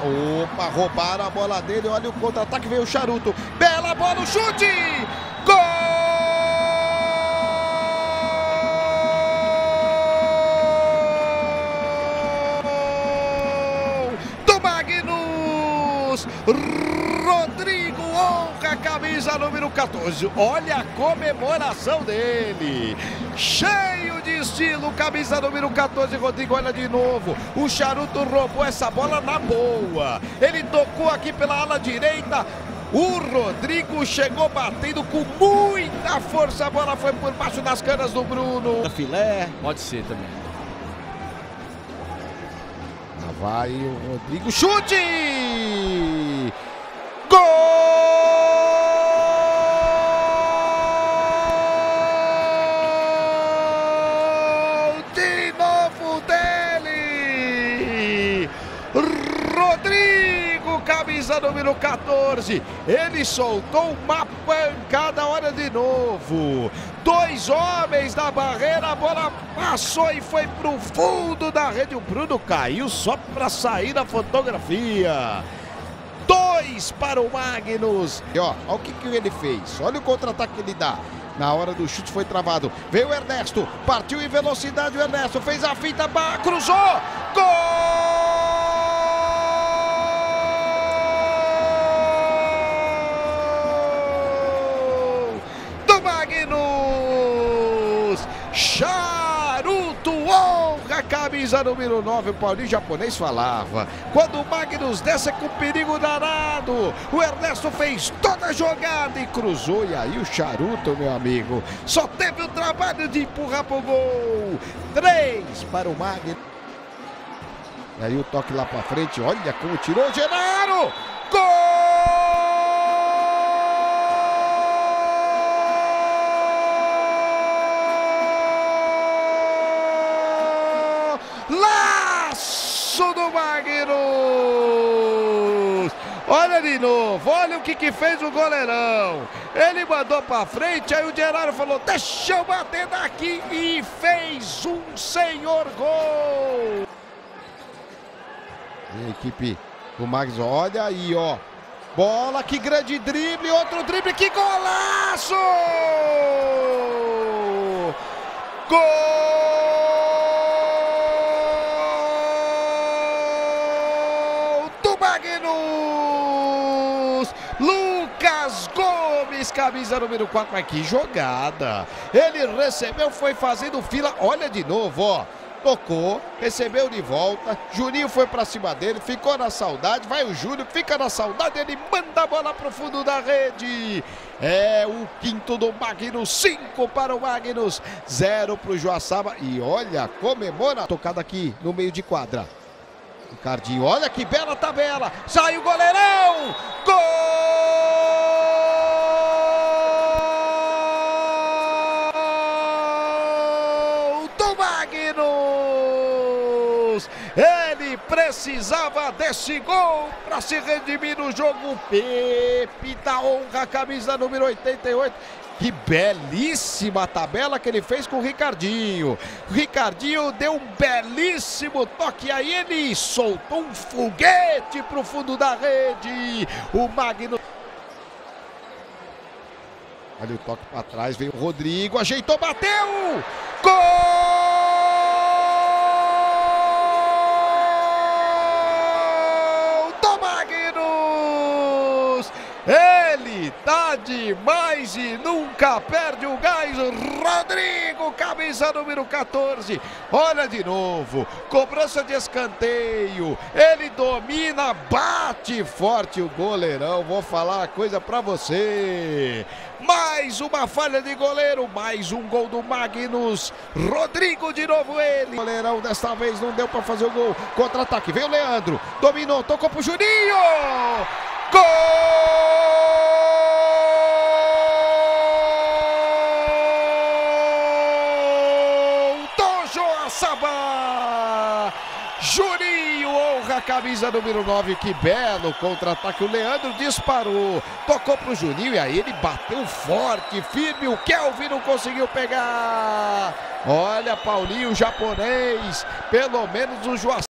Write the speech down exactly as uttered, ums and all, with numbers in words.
Opa, roubaram a bola dele. Olha o contra-ataque, veio o Charuto. Bela bola, o chute! Gol! Do Magnus! Rodrigo honra a camisa número quatorze. Olha a comemoração dele. Cheio de estilo, camisa número quatorze, Rodrigo, olha de novo. O Charuto roubou essa bola na boa. Ele tocou aqui pela ala direita. O Rodrigo chegou batendo com muita força. A bola foi por baixo das canas do Bruno. Filé, pode ser também. Lá vai o Rodrigo, chute! Gol de novo dele! Rodrigo, camisa número quatorze. Ele soltou uma pancada, olha de novo. Dois homens na barreira, a bola passou e foi pro fundo da rede. O Bruno caiu só para sair da fotografia. Dois para o Magnus. E ó, olha o que, que ele fez. Olha o contra-ataque que ele dá. Na hora do chute foi travado. Veio o Ernesto. Partiu em velocidade o Ernesto. Fez a finta, cruzou. Gol! Do Magnus. Charuto honra a camisa número nove. O Paulinho japonês falava. Quando o Magnus desce com perigo danado, o Ernesto fez toda a jogada e cruzou. E aí o Charuto, meu amigo, só teve o trabalho de empurrar pro gol. Três para o Magnus. E aí o toque lá pra frente. Olha como tirou o Genaro. Gol! Laço do Magnus! Olha de novo, olha o que, que fez o goleirão. Ele mandou pra frente, aí o Gerardo falou, deixa eu bater daqui, e fez um senhor gol. E a equipe do Magnus, olha aí, ó. Bola, que grande drible, outro drible, que golaço! Gol! Magnus! Lucas Gomes, camisa número quatro. Mas que jogada! Ele recebeu, foi fazendo fila. Olha de novo, ó. Tocou, recebeu de volta. Juninho foi pra cima dele, ficou na saudade. Vai o Júnior, fica na saudade. Ele manda a bola pro fundo da rede. É o quinto do Magnus. Cinco para o Magnus, zero pro Joaçaba. E olha, comemora. Tocada aqui no meio de quadra. Ricardinho, olha que bela tabela. Sai o goleirão. Gol do Magnus. Ele precisava desse gol para se redimir no jogo. Pepe da honra, camisa número oitenta e oito. Que belíssima tabela que ele fez com o Ricardinho. O Ricardinho deu um belíssimo toque, aí ele soltou um foguete para o fundo da rede. O Magnus. Olha o toque para trás, veio o Rodrigo, ajeitou, bateu! Gol! Do Magnus! Ele tá demais e nunca perde o gás. Rodrigo, camisa número quatorze. Olha de novo, cobrança de escanteio. Ele domina, bate forte o goleirão. Vou falar uma coisa pra você. Mais uma falha de goleiro, mais um gol do Magnus. Rodrigo de novo ele. O goleirão desta vez não deu pra fazer o gol. Contra-ataque, veio o Leandro, dominou, tocou pro Juninho. Gol! Joaçaba! Juninho honra a camisa número nove. Que belo contra-ataque. O Leandro disparou, tocou pro Juninho e aí ele bateu forte, firme. O Kelvin não conseguiu pegar. Olha, Paulinho japonês, pelo menos o Joaçaba.